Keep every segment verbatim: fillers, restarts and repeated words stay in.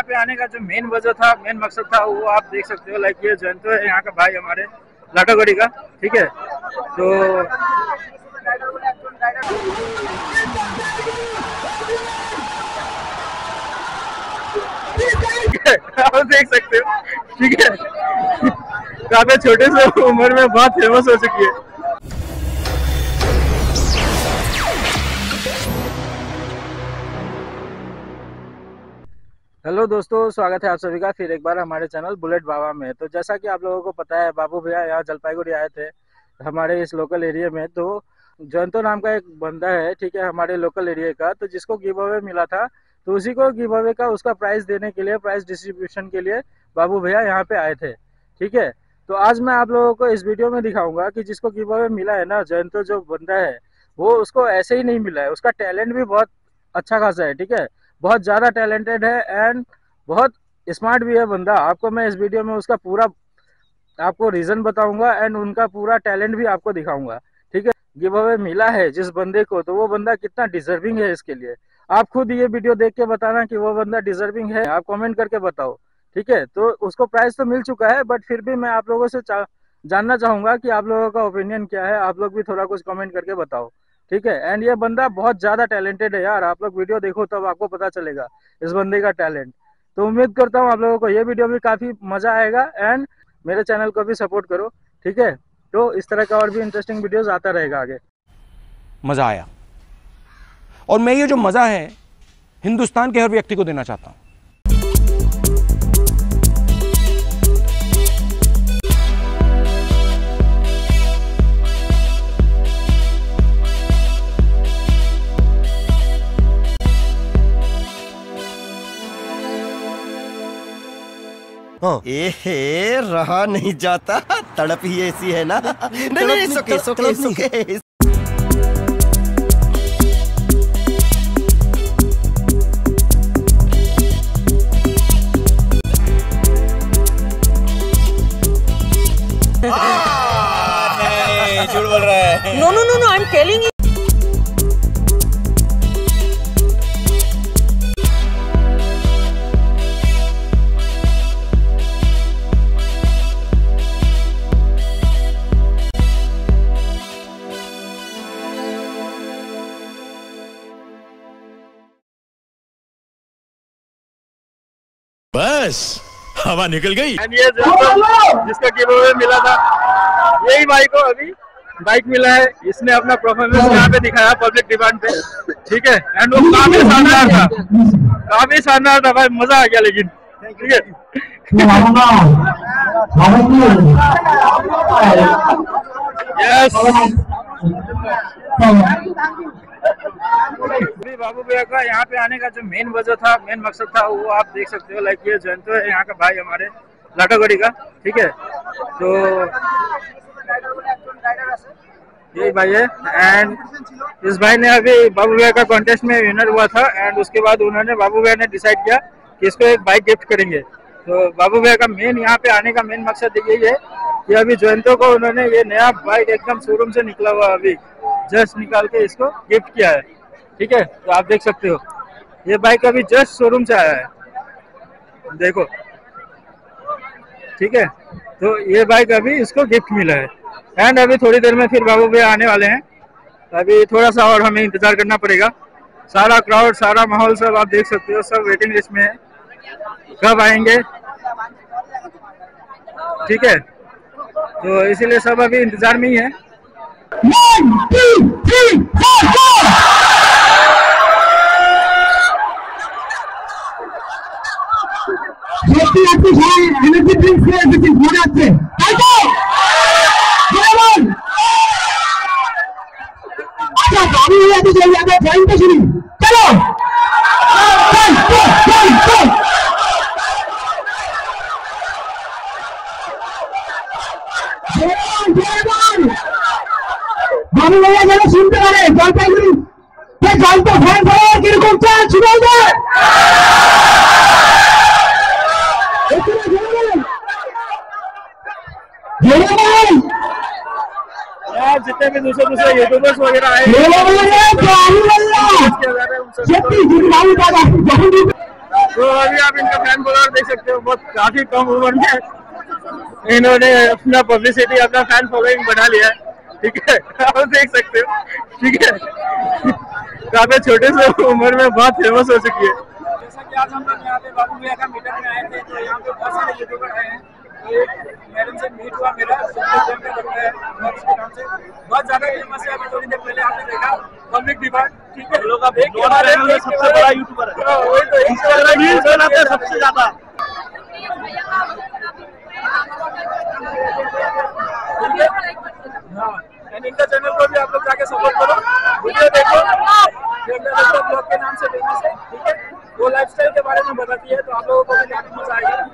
पे आने का जो मेन वजह था, मेन मकसद था, वो आप देख सकते हो। लाइक ये जयंत है यहाँ का भाई हमारे लाटागढ़ी का, ठीक है। तो आप देख सकते हो, ठीक है, काफी छोटे से उम्र में बहुत फेमस हो चुकी है। हेलो दोस्तों, स्वागत है आप सभी का फिर एक बार हमारे चैनल बुलेट बाबा में। तो जैसा कि आप लोगों को पता है, बाबू भैया यहाँ जलपाईगुड़ी आए थे हमारे इस लोकल एरिया में। तो जयंतो नाम का एक बंदा है, ठीक है, हमारे लोकल एरिया का, तो जिसको गिव अवे मिला था, तो उसी को गिव अवे का उसका प्राइस देने के लिए, प्राइस डिस्ट्रीब्यूशन के लिए बाबू भैया यहाँ पे आए थे, ठीक है। तो आज मैं आप लोगों को इस वीडियो में दिखाऊंगा कि जिसको गिव अवे मिला है ना, जयंतो जो बंदा है, वो उसको ऐसे ही नहीं मिला है। उसका टैलेंट भी बहुत अच्छा खासा है, ठीक है, बहुत ज़्यादा टैलेंटेड है एंड बहुत स्मार्ट भी है बंदा। आपको मैं इस वीडियो में उसका पूरा आपको रीज़न बताऊंगा एंड उनका पूरा टैलेंट भी आपको दिखाऊंगा, ठीक है। गिव अवे मिला है जिस बंदे को, तो वो बंदा कितना डिजर्विंग है इसके लिए। आप खुद ये वीडियो देख के बताना कि वो बंदा डिजर्विंग है, आप कमेंट करके बताओ, ठीक है। तो उसको प्राइस तो मिल चुका है, बट फिर भी मैं आप लोगों से चा, जानना चाहूँगा कि आप लोगों का ओपिनियन क्या है। आप लोग भी थोड़ा कुछ कमेंट करके बताओ, ठीक है। एंड ये बंदा बहुत ज़्यादा टैलेंटेड है यार, आप लोग वीडियो देखो तब आपको पता चलेगा इस बंदे का टैलेंट। तो उम्मीद करता हूँ आप लोगों को ये वीडियो भी काफ़ी मज़ा आएगा एंड मेरे चैनल को भी सपोर्ट करो, ठीक है। तो इस तरह का और भी इंटरेस्टिंग वीडियोस आता रहेगा आगे। मज़ा आया और मैं ये जो मज़ा है हिंदुस्तान के हर व्यक्ति को देना चाहता हूँ। ए रहा नहीं जाता, तड़प ही ऐसी है ना। नहीं नहीं, सुके सुके सुके। नहीं, झूठ बोल रहा है। No no no no, I am telling you. बस हवा निकल गई। ये जिसका गिव अवे मिला था, यही भाई को अभी बाइक मिला है। इसने अपना परफॉर्मेंस यहाँ पे दिखाया पब्लिक डिमांड पे, ठीक है। एंड वो काफी शानदार था, काफी शानदार था भाई, मजा आ गया। लेकिन ठीक है, यस बाबू भैया का यहाँ पे आने का जो मेन वजह था, मेन मकसद था, वो आप देख सकते हो। लाइक ये जयंतो है यहाँ का भाई हमारे लाटागढ़ी का, ठीक है। तो यही भाई है एंड इस भाई ने अभी बाबू भैया का कॉन्टेस्ट में विनर हुआ था एंड उसके बाद उन्होंने, बाबू भैया ने डिसाइड किया कि इसको एक बाइक गिफ्ट करेंगे। तो बाबू भैया का मेन यहाँ पे आने का मेन मकसद यही है कि अभी जयंतो को उन्होंने ये नया बाइक एकदम शोरूम से निकला हुआ अभी जस्ट निकाल के इसको गिफ्ट किया है, ठीक है। तो आप देख सकते हो ये बाइक अभी जस्ट शोरूम से आया है, देखो, ठीक है। तो ये बाइक अभी इसको गिफ्ट मिला है एंड अभी थोड़ी देर में फिर बाबू भैया आने वाले हैं। तो अभी थोड़ा सा और हमें इंतजार करना पड़ेगा। सारा क्राउड, सारा माहौल सब आप देख सकते हो, सब वेटिंग लिस्ट में है, कब आएंगे, ठीक है। तो इसीलिए सब अभी इंतजार में ही है। One, two, three, four, four. Safety आपको सारे energy drinks के everything हो जाते हैं। आइए, जवान। अच्छा, गाड़ी हुआ तो चल जाता है, ड्राइविंग तो शुरू। चलो, चल, चल, चल, चल। जवान, जवान। बाबू भैया जरा सुनते रहे, जलपाईगुड़ी पे जलतो फैन फॉलोअर किरकम चाल शुरू हो जाए। यार जितने भी दूसरे दूसरे यूट्यूबर्स वगैरह आए, बाबू भैया, बाबू भैया, शक्ति जिंदाबाद, बाबू तो अभी आप इनका फैन फॉलोअर देख सकते हो, बहुत काफी कम उम्र में इन्होंने अपना पब्लिसिटी, अपना फैन फॉलोइंग बना लिया है। ठीक है, आप देख सकते हो। ठीक है, काफी छोटे से उम्र में बहुत फेमस हो चुकी है। जैसा कि आज हम लोग यहाँ पे बाबू भैया का मीटअप में आए थे, तो यहाँ पे बहुत सारे यूट्यूबर आए हैं। तो एक मैडम से मीट हुआ मेरा, उसके नाम से बहुत ज्यादा फेमस है। अभी थोड़ी देर पहले आपने देखा पब्लिक डिमांड। ठीक है, लोग अब एक सबसे बड़ा यूट्यूबर है, वही तो इंस्टाग्राम रील्स बनाते हैं सबसे ज्यादा। हाँ, इनका चैनल को भी आप लोग जाके सपोर्ट करो, वीडियो देखो। ब्लॉग के नाम से फेमस है। ठीक है, वो लाइफस्टाइल के बारे में बताती है, तो आप लोगों को भी काफी मजा आएगा।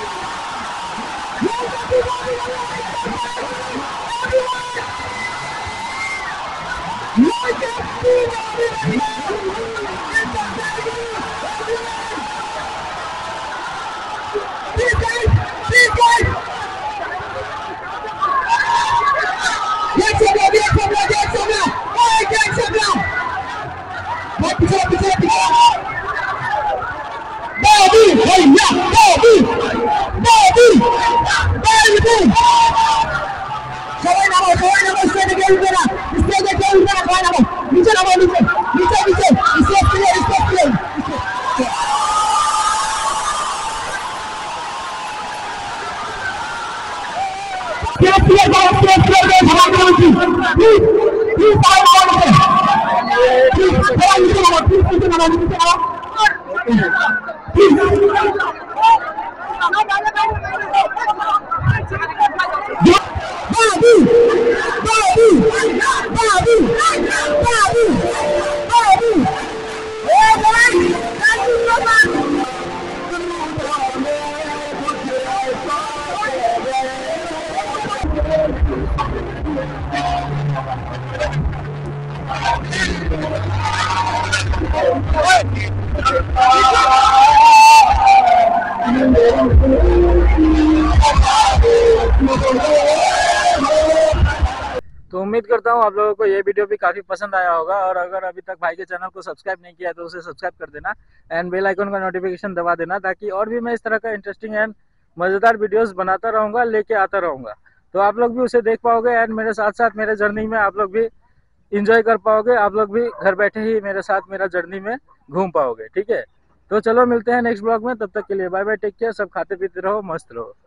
तो उम्मीद करता हूँ आप लोगों को ये वीडियो भी काफी पसंद आया होगा। और अगर अभी तक भाई के चैनल को सब्सक्राइब नहीं किया तो उसे सब्सक्राइब कर देना एंड बेल आइकन का नोटिफिकेशन दबा देना, ताकि और भी मैं इस तरह का इंटरेस्टिंग एंड मजेदार वीडियोस बनाता रहूँगा, लेके आता रहूँगा। तो आप लोग भी उसे देख पाओगे एंड मेरे साथ साथ मेरे जर्नी में आप लोग भी इंजॉय कर पाओगे। आप लोग भी घर बैठे ही मेरे साथ मेरा जर्नी में घूम पाओगे। ठीक है, तो चलो मिलते हैं नेक्स्ट ब्लॉग में, तब तक के लिए बाय बाय, टेक केयर, सब खाते पीते रहो, मस्त रहो।